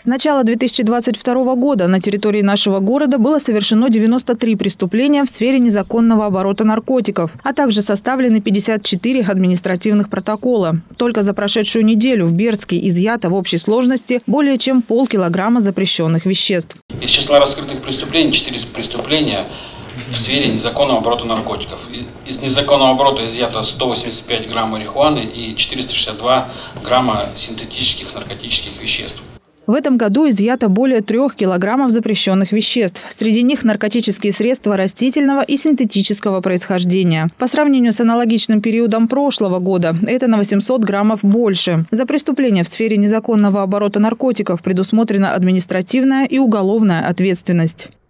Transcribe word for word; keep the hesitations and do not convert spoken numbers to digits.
С начала две тысячи двадцать второго года на территории нашего города было совершено девяносто три преступления в сфере незаконного оборота наркотиков, а также составлены пятьдесят четыре административных протокола. Только за прошедшую неделю в Бердске изъято в общей сложности более чем полкилограмма запрещенных веществ. Из числа раскрытых преступлений четыре преступления в сфере незаконного оборота наркотиков. Из незаконного оборота изъято сто восемьдесят пять грамм марихуаны и четыреста шестьдесят два грамма синтетических наркотических веществ. В этом году изъято более трех килограммов запрещенных веществ. Среди них наркотические средства растительного и синтетического происхождения. По сравнению с аналогичным периодом прошлого года это на восемьсот граммов больше. За преступления в сфере незаконного оборота наркотиков предусмотрена административная и уголовная ответственность.